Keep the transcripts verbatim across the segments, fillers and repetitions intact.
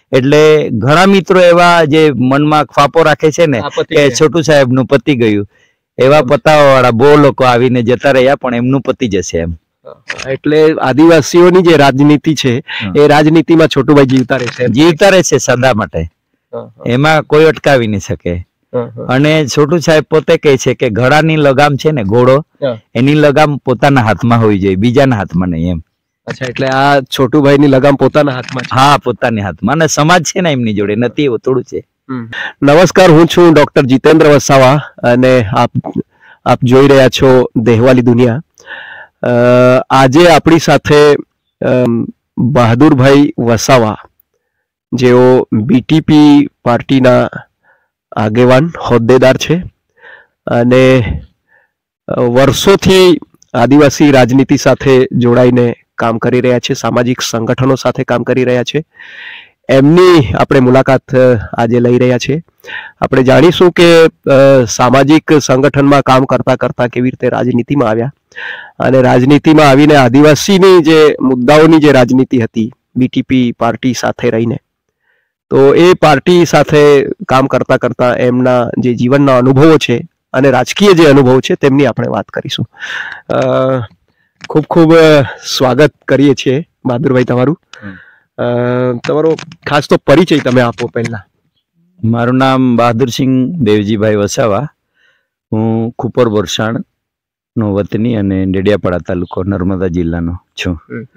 એટલે ઘણા મિત્રો એવા જે મનમાં ફાપો રાખે છે ને કે છોટુ સાહેબ નું પતી ગયું, એવા પતાવા વાળા બહુ લોકો આવીને જતા રહ્યા, પણ એમનું પતી જશે એમ. એટલે આદિવાસીઓની જે રાજનીતિ છે એ રાજનીતિમાં છોટુભાઈ જીવતા રહેશે, જીવતા રહેશે સદા માટે, એમાં કોઈ અટકાવી નહીં શકે. અને છોટુ સાહેબ પોતે કહે છે કે ઘોડાની લગામ છે ને, ઘોડો એની લગામ પોતાના હાથમાં હોવી જોઈએ, બીજાના હાથમાં નહીં એમ. અચ્છા, એટલે આ છોટુભાઈ ની લગામ પોતાના હાથમાં છે? હા, પોતાની હાથમાં. અને સમાજ છે ને એમની જોડે, નથી એવું થોડું છે. નમસ્કાર, હું છું ડોક્ટર જીતેન્દ્ર વસાવા અને આપ આપ જોઈ રહ્યા છો દેહવાલી દુનિયા. આજે આપણી સાથે બહાદુરભાઈ વસાવા, જેઓ બીટીપી પાર્ટીના આગેવાન હોદ્દેદાર છે અને વર્ષોથી આદિવાસી રાજનીતિ સાથે જોડાઈને કામ કરી રહ્યા છે, સામાજિક સંગઠનો સાથે કામ કરી રહ્યા છે. એમની આપણે મુલાકાત આજે લઈ રહ્યા છે. આપણે જાણીશું કે સામાજિક સંગઠનમાં કામ કરતા કરતા કેવી રીતે રાજનીતિમાં આવ્યા અને રાજનીતિમાં આવીને આદિવાસીની જે મુદ્દાઓની જે રાજનીતિ હતી બીટીપી પાર્ટી સાથે રહીને, તો એ પાર્ટી સાથે કામ કરતા કરતા એમના જે જીવનના અનુભવો છે અને રાજકીય જે અનુભવ છે તેમની આપણે વાત કરીશું. ખૂબ ખૂબ સ્વાગત કરીએ છીએ બહાદુરભાઈ તમારું. તમારો ખાસ તો પરિચય તમે આપો પહેલા. મારું નામ બહાદુરસિંહ દેવજીભાઈ વસાવા, હું ખુપર વરસાણ નો વતની અને ડેડિયાપાડા તાલુકો નર્મદા જિલ્લાનો છું.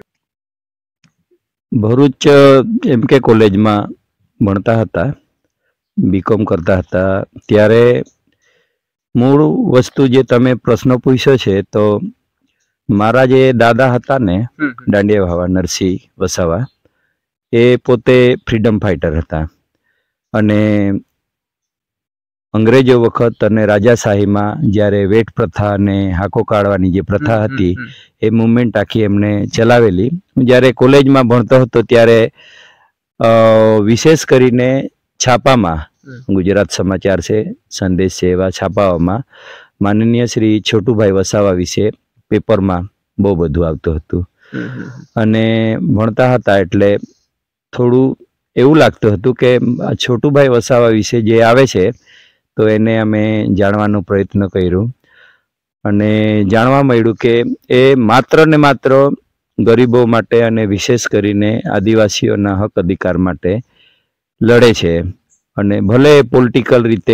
ભરૂચ એમ કે કોલેજમાં ભણતા હતા, બીકોમ કરતા હતા, ત્યારે મૂળ વસ્તુ જે તમે પ્રશ્ન પૂછ્યો છે, તો મારા જે દાદા હતા ને દાંડિયા વાવા નરસિંહ વસાવા, એ પોતે ફ્રીડમ ફાઇટર હતા અને અંગ્રેજો વખત અને રાજાશાહીમાં જ્યારે વેટ પ્રથા અને હાકો કાઢવાની જે પ્રથા હતી એ મુવમેન્ટ આખી એમને ચલાવેલી. જ્યારે કોલેજમાં ભણતો હતો ત્યારે વિશેષ કરીને છાપામાં, ગુજરાત સમાચાર છે, સંદેશ છે, એવા છાપાઓમાં માનનીય શ્રી છોટુભાઈ વસાવા વિશે પેપરમાં બહુ બધું આવતું હતું. અને ભણતા હતા એટલે થોડું એવું લાગતું હતું કે છોટુભાઈ વસાવા વિશે જે આવે છે તો એને અમે જાણવાનો પ્રયત્ન કર્યો અને જાણવા મળ્યું કે એ માત્ર ને માત્ર ગરીબો માટે અને વિશેષ કરીને આદિવાસીઓના હક અધિકાર માટે લડે છે. અને ભલે પોલિટિકલ રીતે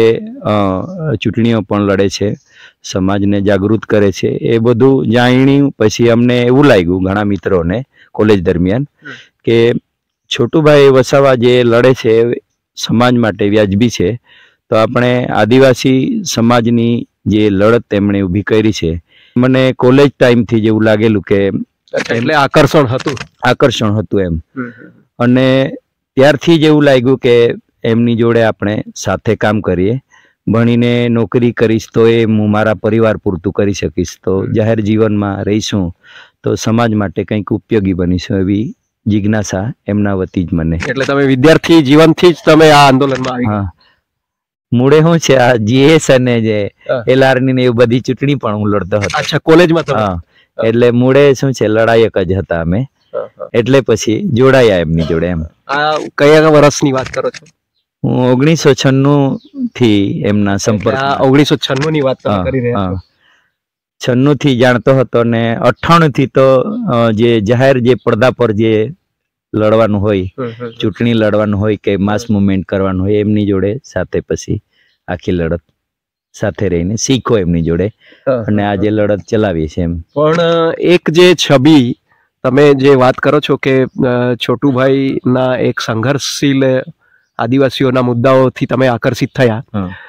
ચૂંટણીઓ પણ લડે છે, સમાજને જાગૃત કરે છે, એ બધું જાણ્યું પછી અમને એવું લાગ્યું ઘણા મિત્રોને કોલેજ દરમિયાન કે છોટુભાઈ વસાવા જે લડે છે સમાજ માટે વ્યાજબી છે, તો આપણે આદિવાસી સમાજની જે લડત તેમણે ઊભી કરી છે, મને કોલેજ ટાઈમથી જેવું લાગેલું કે એટલે આકર્ષણ હતું આકર્ષણ હતું એમ. અને ત્યારથી જ એવું લાગ્યું કે એમની જોડે આપણે સાથે કામ કરીએ. ભણીને નોકરી કરીશ તો એ હું મારા પરિવાર પૂરતું કરી શકીશ, તો જાહેર જીવનમાં રહીશું તો સમાજ માટે કંઈક ઉપયોગી બનીશું, એવી જિજ્ઞાસા એમના વતી જ મને. એટલે તમે વિદ્યાર્થી જીવનથી જ તમે આ આંદોલનમાં આવી? હા, મૂળે શું છે આ જીએસ અને જે એલઆર ની એ બધી ચૂંટણી પણ હું લડતો હતો. અચ્છા, કોલેજમાં? હા, એટલે મૂળે શું છે લડાયક જ હતા અમે, એટલે પછી જોડાયા એમની જોડે એમ. આ કયા વર્ષની વાત કરો છો? હું ઓગણીસો છન્નું થી એમના સંપર્ક. ઓગણીસો છન્નું ની વાત કરી રહ્યા છો? છન્નું થી જાણતો હતો ને અઠ્ઠાણું થી તો જે જાહેર જે પડદા પર જે લડવાનું હોય, ચૂંટણી લડવાનું હોય કે માસ મુવમેન્ટ કરવાનું હોય, એમની જોડે સાથે પછી આખી લડત સાથે રહીને શીખો એમની જોડે અને આજે લડત ચલાવીએ છીએ એમ. પણ એક જે છબી તમે જે વાત કરો છો કે છોટુભાઈ ના એક સંઘર્ષશીલ આદિવાસીઓના મુદ્દાઓથી તમે આકર્ષિત થયા,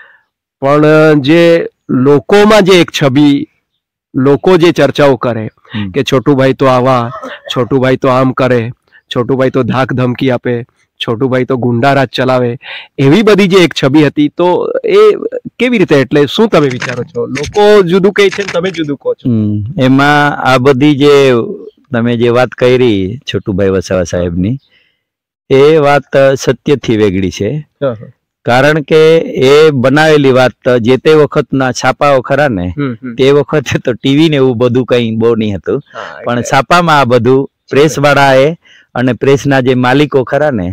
પણ જે લોકોમાં જે એક છબી, લોકો જે ચર્ચાઓ કરે કે છોટુભાઈ તો આવા, છોટુભાઈ તો આમ કરે, છોટુભાઈ તો ધાક ધમકી આપે, છોટુભાઈ તો ગુંડારાજ ચલાવે, એવી બધી જે એક છબી હતી, તો એ કેવી રીતે, એટલે શું તમે વિચારો છો? લોકો જુદું કહે છે, તમે જુદું કહો છો? એમાં આ બધી જે તમે જે વાત કરી છોટુભાઈ વસાવા સાહેબની, એ વાત સત્યથી વેગળી છે. કારણ કે એ બનાવેલી વાત જે તે વખતના છાપાઓ ખરા ને, તે વખતે તો ટીવી ને એવું બધું કઈ બહુ નહીં હતું, પણ છાપામાં આ બધું પ્રેસ વાળાએ અને પ્રેસના જે માલિકો ખરા ને,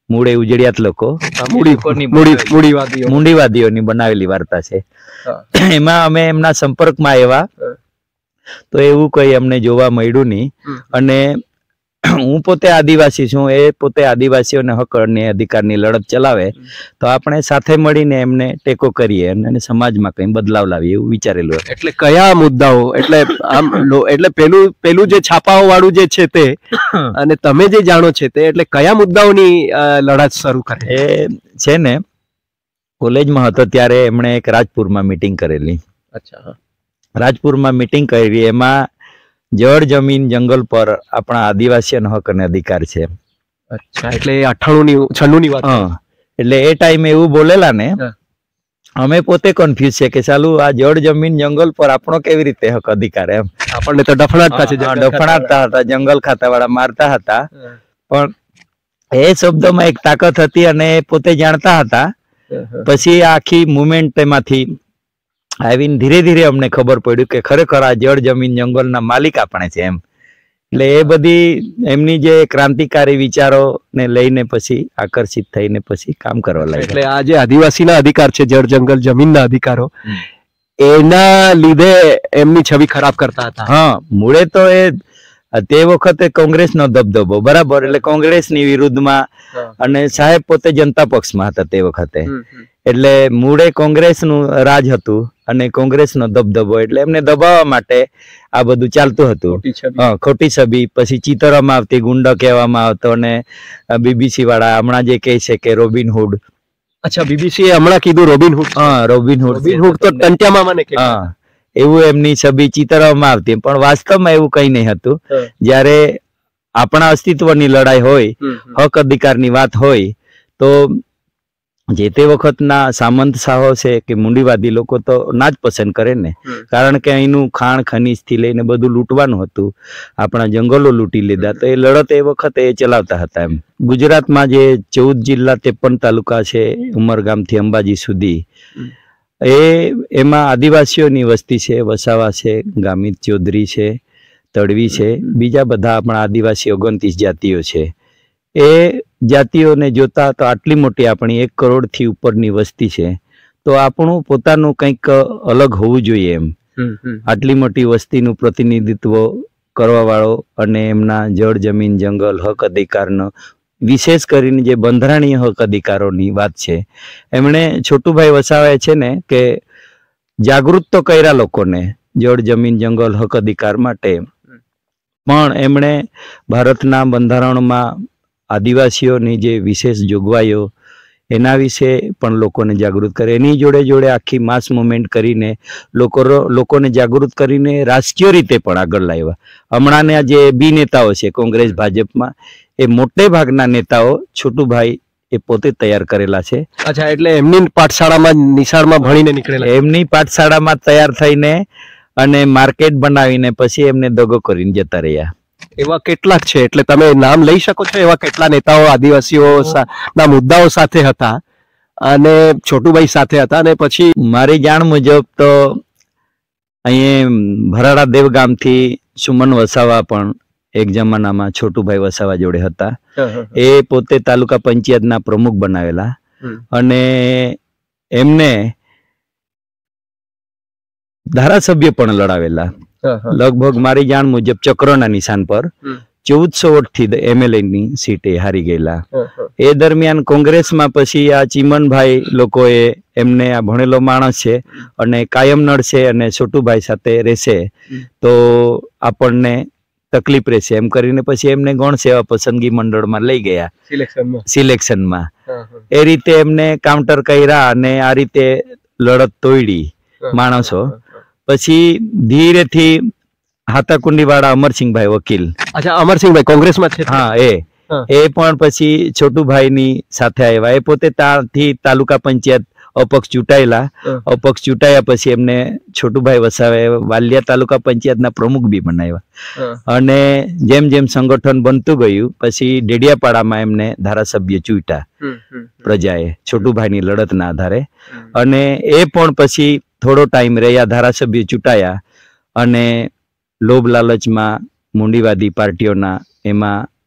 મૂળે ઉજળિયાત લોકો મૂડી લોકોની મૂડી બનાવેલી- મૂડીવાદીઓ મૂંડીવાદીઓની બનાવેલી વાર્તા છે. એમાં અમે એમના સંપર્કમાં આવ્યા તો એવું કઈ અમને જોવા મળ્યું નહીં. અને હું પોતે આદિવાસી છું, એ પોતે આદિવાસીઓને હક અને અધિકારની લડત ચલાવે તો આપણે સાથે મળીને એમને ટેકો કરીએ અને સમાજમાં કઈ બદલાવ લાવીએ એવું વિચારેલું હતું. એટલે કયા મુદ્દાઓ, એટલે આમ લો- એટલે પેલું પેલું જે છાપાઓ વાળું જે છે તે અને તમે જે જાણો છે તે, એટલે કયા મુદ્દાઓની અ, લડત શરૂ કરે? એ છે ને કોલેજમાં હતો ત્યારે એમણે એક રાજપુરમાં મીટિંગ કરેલી. અચ્છા. રાજપુરમાં મીટિંગ કરી, એમાં જળ જમીન જંગલ પર આપણા આદિવાસીઓનો હક અને અધિકાર છે. અચ્છા, એટલે અઠ્ઠાણું ની છન્નું ની વાત. હા, એટલે એ ટાઈમે એવું બોલેલા ને અમે પોતે કન્ફ્યુઝ છે કે ચાલુ આ જળ જમીન જંગલ પર આપણો કેવી રીતે હક અધિકાર એમ. આપણને તો ડફણાટતા છે, હા, ડફણાટતા હતા, જંગલ ખાતા વાળા મારતા હતા, પણ એ શબ્દોમાં એક તાકાત હતી અને એ પોતે જાણતા હતા. પછી આખી મુવમેન્ટ એમાંથી આવીને ધીરે ધીરે અમને ખબર પડ્યું કે ખરેખર આ જળ જમીન જંગલના માલિક આપણે છે એમ. એટલે એ બધી એમની જે ક્રાંતિકારી વિચારો ને લઈને પછી આકર્ષિત થઈને પછી કામ કરવા લાગ્યા. એટલે આ જે આદિવાસીના અધિકાર છે, જળ જંગલ જમીનના અધિકારો, એના લીધે એમની છબી ખરાબ કરતા હતા. હા, મૂળે તો એ તે વખતે કોંગ્રેસનો દબદબો બરાબર, એટલે કોંગ્રેસની વિરુદ્ધમાં, અને સાહેબ પોતે જનતા પક્ષમાં હતા તે વખતે, એટલે મૂળે કોંગ્રેસનું રાજ હતું અને કોંગ્રેસનો દબદબો, એટલે એમને દબાવવા માટે આ બધું ચાલતું હતું. હા, ખોટી છબી પછી ચિતરવામાં આવતી, ગુંડો કહેવામાં આવતો, અને બીબીસી વાળા હમણાં જે કહે છે કે રોબિનહુડ. અચ્છા, બીબીસી એ હમણાં કીધું રોબિનહુડ. હા, રોબિનહુડ. રોબિનહુડ તો ટંટ્યામાં મને કે હા, એવું એમની છબી ચિતરવામાં આવતી, પણ વાસ્તવમાં એવું કઈ નહીં હતું. જ્યારે આપણા અસ્તિત્વની લડાઈ હોય, હક અધિકારની વાત હોય, તો જે તે વખતના સામંત શાહો છે કે મૂંડીવાદી લોકો તો ના જ પસંદ કરે ને, કારણ કે અહીંનું ખાણ ખનીજ થી લઈને બધું લૂંટવાનું હતું, આપણા જંગલો લૂંટી લીધા, તો એ લડત એ વખતે એ ચલાવતા હતા એમ. ગુજરાતમાં જે ચૌદ જિલ્લા ત્રેપન તાલુકા છે, ઉમરગામથી અંબાજી સુધી, એ એમાં આદિવાસીઓની વસ્તી છે, વસાવા છે, ગામિત ચૌધરી છે, તડવી છે, બીજા બધા આપણા આદિવાસી ઓગણત્રીસ જાતિઓ છે. એ જાતિઓને જોતા તો આટલી મોટી આપણી એક કરોડ થી ઉપરની વસ્તી છે, તો આપણું પોતાનું કંઈક અલગ હોવું જોઈએ એમ. આટલી મોટી વસ્તીનું પ્રતિનિધિત્વ કરવા વાળો અને એમના જળ જમીન જંગલ હક અધિકારનો, વિશેષ કરીને જે બંધારણીય હક અધિકારોની વાત છે, એમણે છોટુભાઈ વસાવાએ છે ને કે જાગૃત તો કર્યા લોકોને જળ જમીન જંગલ હક અધિકાર માટે, પણ એમણે ભારતના બંધારણમાં આદિવાસીઓની જે વિશેષ જોગવાઈઓ એના વિશે પણ લોકોને જાગૃત કરે. એની જોડે જોડે આખી માસ મુવમેન્ટ કરીને લોકો લોકોને જાગૃત કરીને રાજકીય રીતે પણ આગળ લાવ્યા. હમણાંના જે બી નેતાઓ છે કોંગ્રેસ ભાજપમાં, એ મોટે ભાગના નેતાઓ છોટુભાઈ એ પોતે તૈયાર કરેલા છે. અચ્છા, એટલે એમની પાઠશાળામાં નિશાળમાં ભણીને નીકળેલા? એમની પાઠશાળામાં તૈયાર થઈને અને માર્કેટ બનાવીને પછી એમને દગો કરીને જતા રહ્યા. એવા કેટલાક છે, એટલે તમે નામ લઈ શકો છો એવા કેટલા નેતાઓ આદિવાસીઓ ના મુદ્દાઓ સાથે હતા અને છોટુભાઈ સાથે હતા? અને પછી મારી જાણ મુજબ તો અહીં ભરાડા દેવ ગામથી સુમન વસાવા પણ એક જમાનામાં છોટુભાઈ વસાવા જોડે હતા. એ પોતે તાલુકા પંચાયતના પ્રમુખ બનાવેલા અને એમને ધારાસભ્ય પણ લડાવેલા. લગભગ મારી જાણ મુજબ ચક્રના નિશાન પર ચૌદસો વોટથી એમએલએ ની સીટે હારી ગયેલા. એ દરમિયાન કોંગ્રેસમાં પછી આ ચીમનભાઈ લોકોએ એમને આ ભણેલો માણસ છે અને કાયમ નડશે અને છોટુભાઈ સાથે રહેશે તો આપણને તકલીફ રહેશે એમ કરીને પછી એમને ગૌણ સેવા પસંદગી મંડળમાં લઈ ગયા સિલેક્શનમાં. એ રીતે એમને કાઉન્ટર કર્યા અને આ રીતે લડત તોડી માણસો. પછી ધીરેથી હાથાકુંડી વાળા અમરસિંહભાઈ વકીલ. અચ્છા, અમરસિંહભાઈ કોંગ્રેસમાં છે? હા, એ એ પણ પછી છોટુભાઈ ની સાથે આવ્યા. એ પોતે ત્યાંથી તાલુકા પંચાયત અપક્ષ ચૂંટાયેલા. અપક્ષ ચૂંટાયા પછી એમને છોટુભાઈ વસાવે વાલિયા તાલુકા પંચાયતના પ્રમુખ બી બનાવ્યા. અને જેમ જેમ સંગઠન બનતું ગયું પછી ડેડિયાપાડામાં એમને ધારાસભ્ય ચૂંટ્યા પ્રજાએ છોટુભાઈની લડતના આધારે. અને એ પણ પછી થોડો ટાઈમ રહ્યા, ધારાસભ્ય ચૂંટાયા અને લોભ લાલચમાં મૂંડીવાદી પાર્ટીઓના એમાં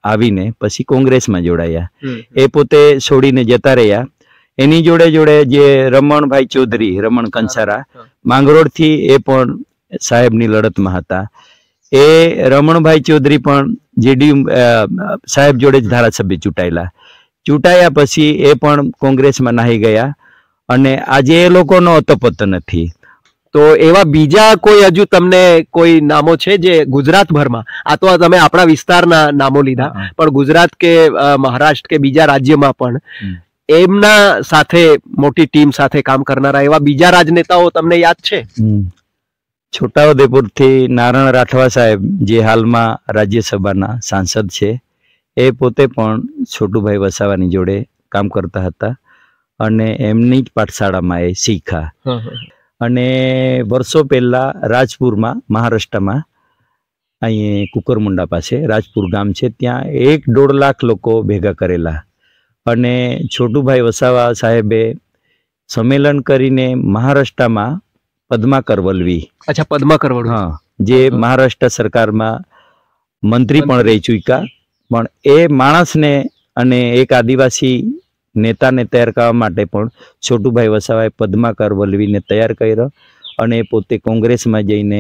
આવીને પછી કોંગ્રેસમાં જોડાયા. એ પોતે છોડીને જતા રહ્યા. એની જોડે જોડે જે રમણભાઈ ચૌધરી, રમણ કંસારા માંગરોળથી, એ પણ સાહેબની લડતમાં હતા. એ રમણભાઈ ચૌધરી પણ જેડીયુ સાહેબ જોડે જ ધારાસભ્ય ચૂંટાયેલા. ચૂંટાયા પછી એ પણ કોંગ્રેસમાં નાહી ગયા અને આજે એ લોકોનો અતપત્તો નથી. તો એવા બીજા કોઈ હજુ તમને કોઈ નામો છે જે ગુજરાતભરમાં, આ તો તમે આપણા વિસ્તારના નામો લીધા, પણ ગુજરાત કે મહારાષ્ટ્ર કે બીજા રાજ્યમાં પણ એમના સાથે મોટી ટીમ સાથે કામ કરનારા એવા બીજા રાજનેતાઓ તમને યાદ છે? છોટાઉદેપુરથી નારાયણ રાઠવા સાહેબ, જે હાલમાં રાજ્યસભાના સાંસદ છે, એ પોતે પણ છોટુભાઈ વસાવાની જોડે કામ કરતા હતા અને એમની જ પાઠશાળામાં એ શીખા. અને વર્ષો પહેલા રાજપુરમાં, મહારાષ્ટ્રમાં, અહીં કુકરમુંડા પાસે રાજપુર ગામ છે, ત્યાં એક દોઢ લાખ લોકો ભેગા કરેલા અને છોટુભાઈ વસાવા સાહેબે સંમેલન કરીને મહારાષ્ટ્રમાં પદ્માકર વલ્લવી, અચ્છા પદ્માકર વલ્લવી, હા, જે મહારાષ્ટ્ર સરકારમાં મંત્રી પણ રહી ચૂક્યા, પણ એ માણસને અને એક આદિવાસી નેતાને તૈયાર કરવા માટે પણ છોટુભાઈ વસાવાએ પદ્માકર વલ્લવીને તૈયાર કર્યો અને પોતે કોંગ્રેસમાં જઈને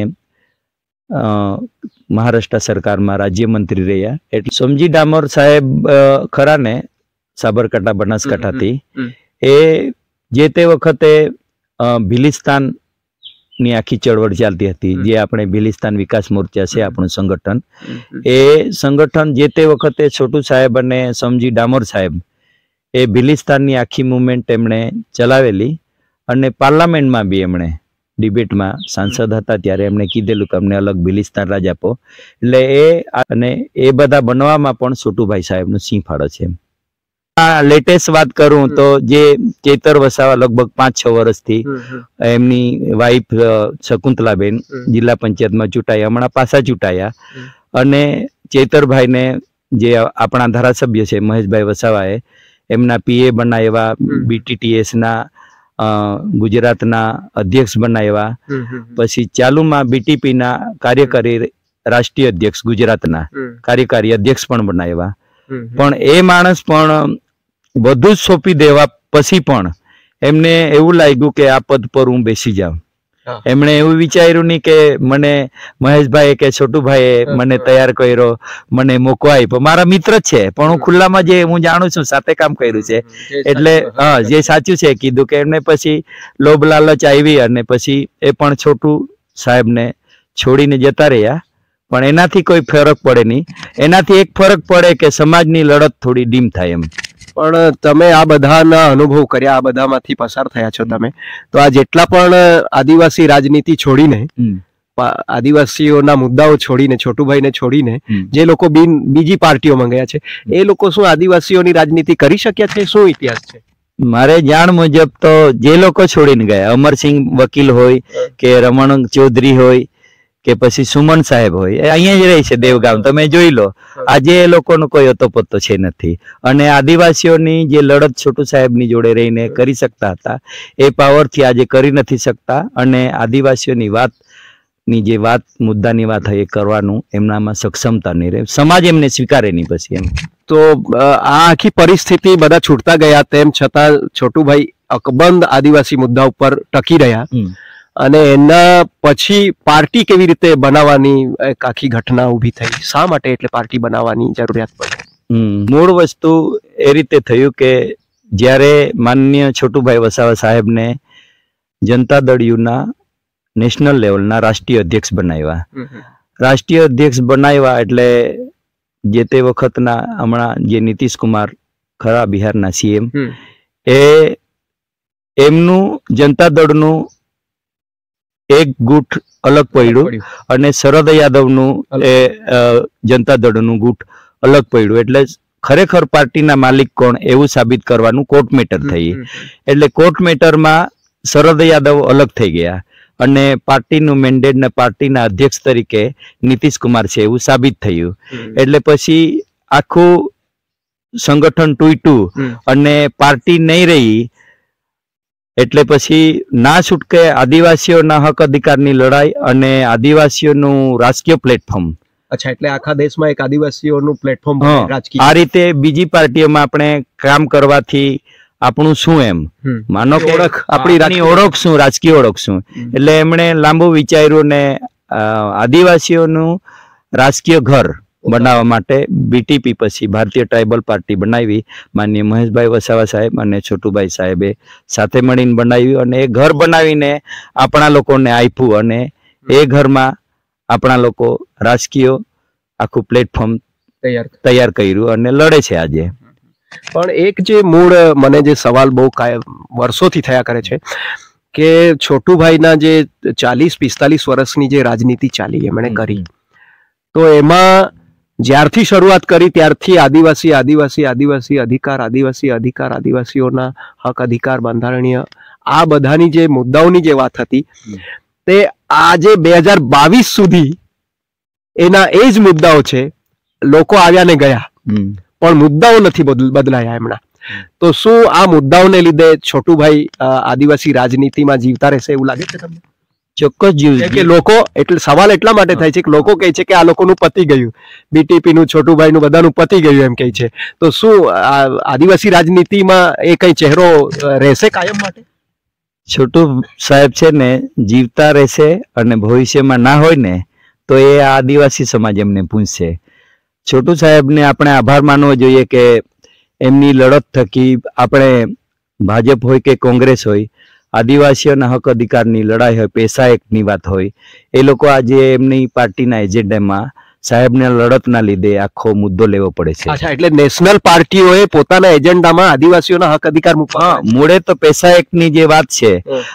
મહારાષ્ટ્ર સરકારમાં રાજ્યમંત્રી રહ્યા. એટલે સમજી ડામોર સાહેબ ખરા ને, સાબરકાંઠા બનાસકાંઠાથી, એ જે તે વખતે ભિલિસ્તાન ની આખી ચળવળ ચાલતી હતી, જે આપણે ભિલિસ્તાન વિકાસ મોરચા છે આપણું સંગઠન, એ સંગઠન જે તે વખતે છોટુ સાહેબ અને સમજી ડામોર સાહેબ એ ભિલિસ્તાનની આખી મુવમેન્ટ એમણે ચલાવેલી અને પાર્લામેન્ટમાં બી એમણે ડિબેટમાં સાંસદ હતા ત્યારે એમણે કીધેલું કે અમને અલગ ભિલિસ્તાન રાજ આપો. એટલે એ અને એ બધા બનવામાં પણ છોટુભાઈ સાહેબનો સિંહ ફાળો છે. આ લેટેસ્ટ વાત કરું તો જે ચેતર વસાવા લગભગ પાંચ છ વર્ષથી, એમની વાઇફ શકુંતલાબેન જિલ્લા પંચાયતમાં ચૂંટાયા, હમણાં પાછા ચૂંટાયા, અને ચેતરભાઈને જે આપણા ધારાસભ્ય છે મહેશભાઈ વસાવાએ એમના પીએ બનાવ્યા, બીટીટીએસના ગુજરાતના અધ્યક્ષ બનાવ્યા, પછી ચાલુમાં બીટીપીના કાર્યકારી રાષ્ટ્રીય અધ્યક્ષ, ગુજરાતના કાર્યકારી અધ્યક્ષ પણ બનાવ્યા. પણ એ માણસ પણ બધું જ સોંપી દેવા પછી પણ એમને એવું લાગ્યું કે આ પદ પર હું બેસી જાઉં. એમણે એવું વિચાર્યું નહીં કે મને મહેશભાઈ કે છોટુભાઈએ મને તૈયાર કર્યો, મને મોકો આપ્યો, મારા મિત્ર જ છે, પણ હું ખુલ્લામાં જે હું જાણું છું સાથે કામ કર્યું છે, એટલે હા જે સાચું છે કીધું કે એમને પછી લોભ લાલચ આવી અને પછી એ પણ છોટુ સાહેબને છોડીને જતા રહ્યા. પણ એનાથી કોઈ ફરક પડે નહીં. એનાથી એક ફરક પડે કે સમાજની લડત થોડી ડીમ થાય એમ. પણ તમે આ બધાના અનુભવ કર્યા, આ બધામાંથી પસાર થયા છો તમે, તો આ જેટલા પણ આદિવાસી રાજનીતિ છોડીને, આદિવાસીઓના મુદ્દાઓ છોડીને, છોટુભાઈને છોડીને જે લોકો બિન બીજી પાર્ટીઓમાં ગયા છે, એ લોકો શું આદિવાસીઓની રાજનીતિ કરી શક્યા છે? શું ઇતિહાસ છે? મારે જાણ મુજબ તો જે લોકો છોડીને ગયા, અમરસિંહ વકીલ હોય કે રમણ ચૌધરી હોય કે પછી સુમન સાહેબ હોય, અહીંયા જ રહે છે દેવગામ, તમે જોઈ લો. આજે એ લોકોનો કોઈ અતોપત્તો છે નથી. અને આદિવાસીઓની જે લડત છોટુ સાહેબની જોડે રહીને કરી શકતા હતા, એ પાવરથી આજે કરી નથી શકતા. અને આદિવાસીઓની વાતની જે વાત, મુદ્દાની વાત એ કરવાનું એમનામાં સક્ષમતા નહીં રહે, સમાજ એમને સ્વીકારે નહીં પછી એમ. તો આ આખી પરિસ્થિતિ બધા છૂટતા ગયા, તેમ છતાં છોટુભાઈ અકબંધ આદિવાસી મુદ્દા ઉપર ટકી રહ્યા. અને એના પછી પાર્ટી કેવી રીતે બનાવવાની એક આખી ઘટના ઊભી થઈ? શા માટે એટલે પાર્ટી બનાવવાની જરૂરિયાત પડી? મૂળ વસ્તુ એ રીતે થયું કે જ્યારે માનનીય છોટુભાઈ વસાવા સાહેબને જનતા દળ યુના નેશનલ લેવલના રાષ્ટ્રીય અધ્યક્ષ બનાવ્યા. રાષ્ટ્રીય અધ્યક્ષ બનાવ્યા એટલે જે તે વખતના હમણાં જે નીતિશ કુમાર ખરા બિહારના સીએમ, એ એમનું જનતા દળનું એક ગુટ અલગ પડ્યું અને શરદ યાદવનું એ જનતા દળનું ગુટ અલગ પડ્યું. એટલે ખરેખર પાર્ટીના માલિક કોણ એવું સાબિત કરવાનું કોર્ટ મેટર થઈ. એટલે કોર્ટ મેટરમાં શરદ યાદવ અલગ થઈ ગયા અને પાર્ટીનું મેન્ડેટ ને પાર્ટીના અધ્યક્ષ તરીકે નીતિશ કુમાર છે એવું સાબિત થયું. એટલે પછી આખું સંગઠન તૂટ્યું અને પાર્ટી નહીં રહી. એટલે પછી ના છૂટકે આદિવાસીઓના હક અધિકારની લડાઈ અને આદિવાસીઓનું રાજકીય પ્લેટફોર્મ અચ્છા, એટલે આખા દેશમાં એક આદિવાસીઓનું પ્લેટફોર્મ હા, રાજકીય આ રીતે બીજી પાર્ટીઓમાં આપણે કામ કરવાથી આપણું શું એમ હમ. માનો કે ઓળખ, આપણી આપણી રાજકીય ઓળખ શું, રાજકીય ઓળખ શું. હમ. એટલે એમણે લાંબુ વિચાર્યું ને અ, આદિવાસીઓનું રાજકીય ઘર બનાવવા માટે બીટીપી પછી ભારતીય ટ્રાઇબલ પાર્ટી બનાવી. માનનીય મહેશભાઈ વસાવા સાહેબ અને છોટુભાઈ સાહેબે સાથે મળીને બનાવ્યું અને એ ઘર બનાવીને આપણા લોકોને આપ્યું અને એ ઘરમાં આપણા લોકો રાજકીય આખું પ્લેટફોર્મ તૈયાર તૈયાર કર્યું અને લડે છે આજે. પણ એક જે મૂળ મને જે સવાલ બહુ કાયમ વર્ષોથી થયા કરે છે કે છોટુભાઈના જે ચાલીસ પિસ્તાલીસ વર્ષની જે રાજનીતિ ચાલી એમણે કરી, તો એમાં જ્યારથી શરૂઆત કરી ત્યારથી આદિવાસી આદિવાસી આદિવાસી અધિકાર આદિવાસી અધિકાર આદિવાસીઓના હક અધિકાર બંધારણીય આ બધાની જે મુદ્દાઓની જે વાત હતી તે આજે બે હજાર બાવીસ સુધી એના એ જ મુદ્દાઓ છે. લોકો આવ્યા ને ગયા પણ મુદ્દાઓ નથી બદલાયા એમના. તો શું આ મુદ્દાઓને લીધે છોટુભાઈ આદિવાસી રાજનીતિમાં જીવતા રહેશે એવું લાગે છે તમને? ચોક્કસ જીવ કે લોકો એટલે સવાલ એટલા માટે થાય છે કે લોકો કહે છે કે આ લોકોનું પતી ગયું, બીટીપી નું છોટુભાઈ નું બધાનું પતી ગયું એમ કહે છે. તો શું આદિવાસી રાજનીતિમાં એ કઈ ચહેરો રહેશે કાયમ માટે? છોટુ સાહેબ છે ને જીવતા રહેશે અને ભવિષ્યમાં ના હોય ને તો એ આદિવાસી સમાજ એમને પૂછશે. છોટુ સાહેબને આપણે આભાર માનવો જોઈએ કે એમની લડત થકી આપણે ભાજપ હોય કે કોંગ્રેસ હોય, આદિવાસીઓના હક અધિકારની લડાઈ હોય, પૈસા એકની વાત હોય, એ લોકો આજે એમની પાર્ટીના એજન્ડામાં સાહેબના લડતના લીધે આખો મુદ્દો લેવો પડે છે. અચ્છા, એટલે નેશનલ પાર્ટીઓએ પોતાના એજન્ડામાં આદિવાસીઓના હક અધિકાર મૂકવા. હા, મૂળે તો પૈસા એકની જે વાત છે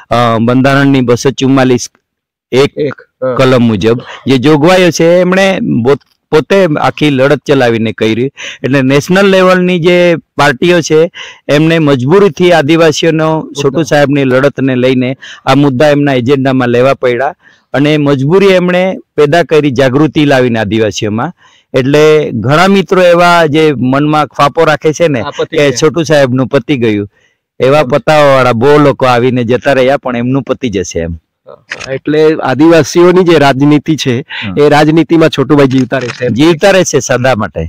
બંધારણની બસો ચુમ્માલીસ એક કલમ મુજબ જે જોગવાઈઓ છે એમણે પોતે આખી લડત ચલાવીને કરી. એટલે નેશનલ લેવલની જે પાર્ટીઓ છે એમને મજબૂરીથી આદિવાસીઓનો છોટુ સાહેબની લડતને લઈને આ મુદ્દા એમના એજન્ડામાં લેવા પડ્યા અને મજબૂરી એમણે પેદા કરી જાગૃતિ લાવીને આદિવાસીઓમાં. એટલે ઘણા મિત્રો એવા જે મનમાં ફાપો રાખે છે ને કે છોટુ સાહેબનું પતી ગયું, એવા પતાવા વાળા બહુ લોકો આવીને જતા રહ્યા પણ એમનું પતી જશે એમ. એટલે આદિવાસીઓની જે રાજનીતિ છે એ રાજનીતિમાં છોટુભાઈ જીવતા રહેશે, જીવતા રહેશે સદા માટે.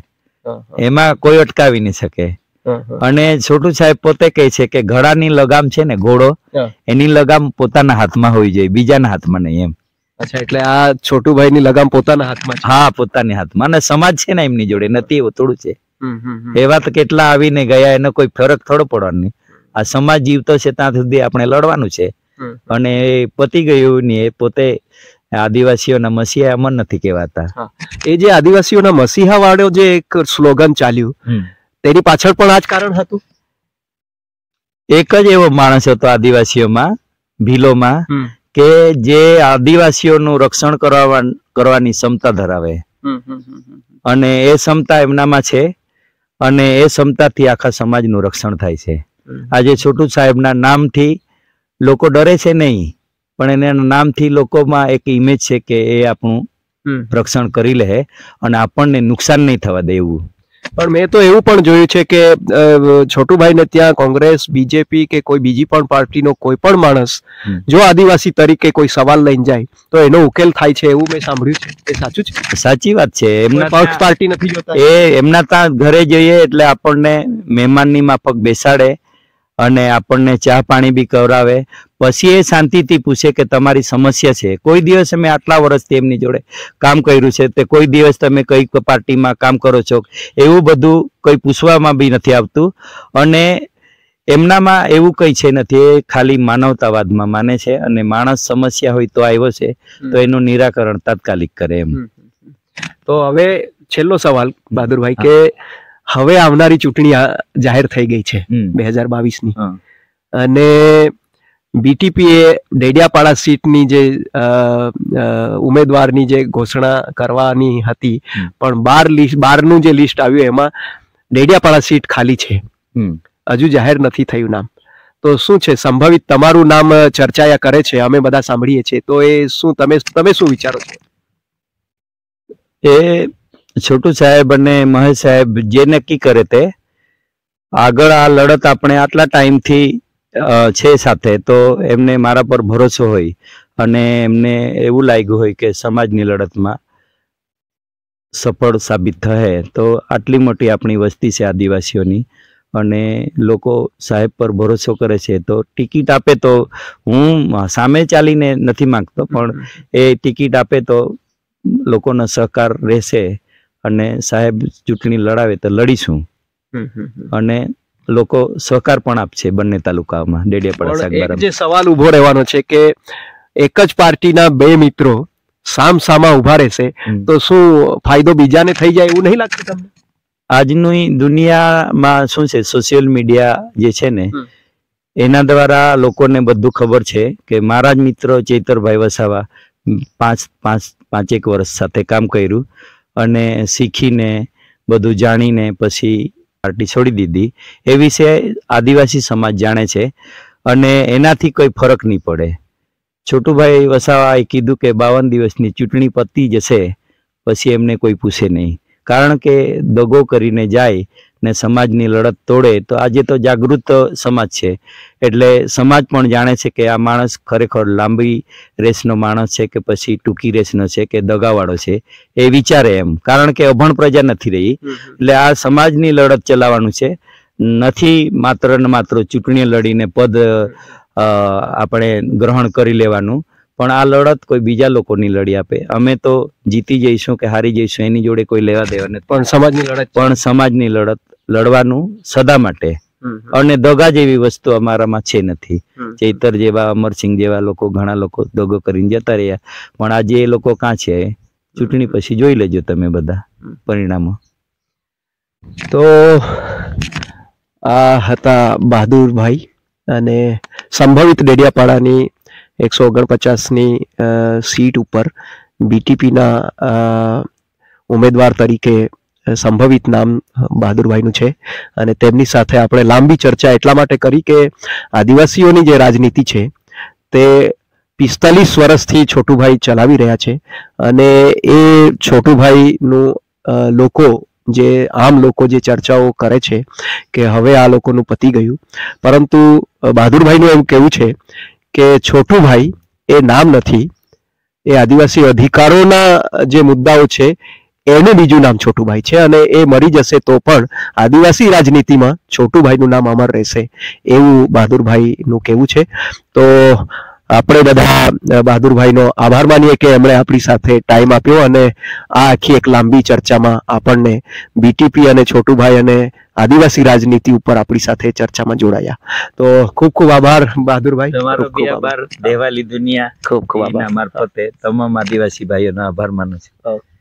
એમાં કોઈ અટકાવી નહીં શકે. અને છોટુ સાહેબ પોતે કહે છે કે ઘોડાની લગામ છે ને, ઘોડો એની લગામ પોતાના હાથમાં હોવી જોઈએ, બીજાના હાથમાં નહીં એમ. અચ્છા, એટલે આ છોટુભાઈની લગામ પોતાના હાથમાં છે? હા, પોતાની હાથમાં. અને સમાજ છે ને એમની જોડે નથી, એવું થોડું છે. એવા તો કેટલા આવીને ગયા, એનો કોઈ ફરક થોડો પડવાનો. આ સમાજ જીવતો છે ત્યાં સુધી આપણે લડવાનું છે. અને પતી ગયું ને એ પોતે આદિવાસીઓના મસીહા અમર નથી કહેવાતા. એ જે આદિવાસીઓના મસીહા વાળો જે એક સ્લોગન ચાલ્યું તેની પાછળ પણ આ જ કારણ હતું. એક જ એવો માણસ હતો આદિવાસીઓમાં, ભીલોમાં, કે જે આદિવાસીઓનું રક્ષણ કરવા કરવાની ક્ષમતા ધરાવે અને એ ક્ષમતા એમનામાં છે અને એ ક્ષમતાથી આખા સમાજનું રક્ષણ થાય છે. આજે છોટુ સાહેબના નામથી લોકો ડરે છે નહીં, પણ એના નામથી લોકોમાં એક ઇમેજ છે કે એ આપણું રક્ષણ કરી લે અને આપણને નુકસાન નહીં થવા દે એવું. પણ મેં તો એવું પણ જોયું છે કે છોટુભાઈને ત્યાં કોંગ્રેસ, બીજેપી કે કોઈ બીજી પણ પાર્ટીનો કોઈ પણ માણસ જો આદિવાસી તરીકે કોઈ સવાલ લઈને જાય તો એનો ઉકેલ થાય છે એવું મેં સાંભળ્યું છે. એ સાચું છે? સાચી વાત છે. એમના પક્ષ પાર્ટી નથી જોતા. એ એમના ત્યાં ઘરે જઈએ એટલે આપણને મહેમાનની માફક બેસાડે અને આપણને ચા પાણી બી કરાવે. પછી એ શાંતિથી પૂછે કે તમારી સમસ્યા છે. કોઈ દિવસ અમે આટલા વર્ષથી એમની જોડે કામ કર્યું છે તે કોઈ દિવસ તમે કઈ પાર્ટીમાં કામ કરો છો એવું બધું કોઈ પૂછવામાં બી નથી આવતું. અને એમનામાં એવું કઈ છે નથી, એ ખાલી માનવતાવાદમાં માને છે અને માણસ સમસ્યા હોય તો આવ્યો છે તો એનું નિરાકરણ તાત્કાલિક કરે એમ. તો હવે છેલ્લો સવાલ બહાદુરભાઈ, કે હવે આવનારી ચૂંટણી જાહેર થઈ ગઈ છે બે હજાર બાવીસ ની અને બીટીપી એ ડેડિયાપાડા સીટની જે ઉમેદવારની જે ઘોષણા કરવાની હતી પણ બાર લિસ્ટ બારનું જે લિસ્ટ આવ્યું એમાં ડેડિયાપાડા સીટ ખાલી છે, હજુ જાહેર નથી થયું નામ. તો શું છે, સંભવિત તમારું નામ ચર્ચાયા કરે છે, અમે બધા સાંભળીએ છીએ, તો એ શું તમે તમે શું વિચારો છો? એ છોટુ સાહેબ અને મહેશ સાહેબ જે નક્કી કરે તે આગળ આ લડત આપણે આટલા ટાઈમથી છે સાથે, તો એમને મારા પર ભરોસો હોય અને એમને એવું લાગ્યું હોય કે સમાજની લડતમાં સફળ સાબિત થશે તો આટલી મોટી આપણી વસ્તી છે આદિવાસીઓની અને લોકો સાહેબ પર ભરોસો કરે છે તો ટિકિટ આપે તો હું સામે ચાલીને નથી માંગતો પણ એ ટિકિટ આપે તો લોકોનો સહકાર રહેશે અને સાહેબ ચૂંટણી લડાવે તો લડીશું અને લોકો સહકાર પણ આપશે બંને તાલુકામાં ડેડિયાપાડા સાગબારા. જે સવાલ ઉભો રહેવાનો છે કે એક જ પાર્ટીના બે મિત્રો સામ સામા ઉભા રહેશે તો શું ફાયદો બીજાને થઈ જાય એવું નહીં લાગતું તમને? આજની દુનિયામાં શું છે, સોશિયલ મીડિયા જે છે ને એના દ્વારા લોકોને બધું ખબર છે કે મારા જ મિત્રો ચૈતરભાઈ વસાવા પાંચ પાંચ પાંચેક વર્ષ સાથે કામ કર્યું અને શીખીને બધું જાણીને પછી પાર્ટી છોડી દીધી. એ વિશે આદિવાસી સમાજ જાણે છે અને એનાથી કોઈ ફરક નહીં પડે. છોટુભાઈ વસાવાએ કીધું કે બાવન દિવસની ચૂંટણી પતી જશે પછી એમને કોઈ પૂછે નહીં, કારણ કે દગો કરીને જાય ને સમાજની લડત તોડે. તો આજે તો જાગૃત સમાજ છે એટલે સમાજ પણ જાણે છે કે આ માણસ ખરેખર લાંબી રેસનો માણસ છે કે પછી ટૂંકી રેસનો છે કે દગાવાળો છે, એ વિચારે એમ, કારણ કે અભણ પ્રજા નથી રહી. એટલે આ સમાજની લડત ચલાવવાનું છે, નથી માત્ર ને માત્ર ચૂંટણી લડીને પદ આપણે ગ્રહણ કરી લેવાનું, પણ આ લડત કોઈ બીજા લોકોની લડી આપે. અમે તો જીતી જઈશું કે હારી જઈશું એની જોડે કોઈ લેવા દેવા નથી, પણ સમાજની લડત પણ સમાજની લડત લડવાનું સદા માટે. અને દગા જેવી વસ્તુ અમારામાં છે નથી. ચૈતર જેવા, અમરસિંહ જેવા લોકો ઘણા લોકો દગો કરીને જતા રહ્યા, પણ આજે એ લોકો કાં છે ચૂંટણી પછી જોઈ લેજો તમે બધા પરિણામો. તો આ હતા બહાદુરભાઈ અને સંભવિત ડેડિયાપાડાની એકસો ઓગણપચાસની સીટ ઉપર બીટીપીના ઉમેદવાર તરીકે સંભવિત નામ બહાદુરભાઈનું છે અને તેમની સાથે આપણે લાંબી ચર્ચા એટલા માટે કરી કે આદિવાસીઓની જે રાજનીતિ છે તે પિસ્તાલીસ વર્ષથી છોટુભાઈ ચલાવી રહ્યા છે અને એ છોટુભાઈનું લોકો જે આમ લોકો જે ચર્ચાઓ કરે છે કે હવે આ લોકોનું પતી ગયું, પરંતુ બહાદુરભાઈનું એવું કહેવું છે કે છોટુભાઈ એ નામ નથી, એ આદિવાસી અધિકારોના જે મુદ્દાઓ છે એનું બીજું નામ છોટુભાઈ છે અને એ મરી જશે તો પણ આદિવાસી રાજનીતિમાં છોટુભાઈનું નામ અમર રહેશે એવું બહાદુરભાઈનું કહેવું છે. તો આપણે બધા બહાદુરભાઈનો આભાર માનીએ કે એમણે આપણી સાથે ટાઈમ આપ્યો અને આ આખી એક લાંબી ચર્ચામાં આપણને બીટીપી અને છોટુભાઈ અને આદિવાસી રાજનીતિ ઉપર આપણી સાથે ચર્ચામાં જોડાયા. તો ખૂબ ખૂબ આભાર બહાદુરભાઈ. તમારો બી આભાર. દેવાલી દુનિયા ખૂબ ખૂબ આભાર મારફતે તમામ આદિવાસી ભાઈઓનો આભાર માનું છું.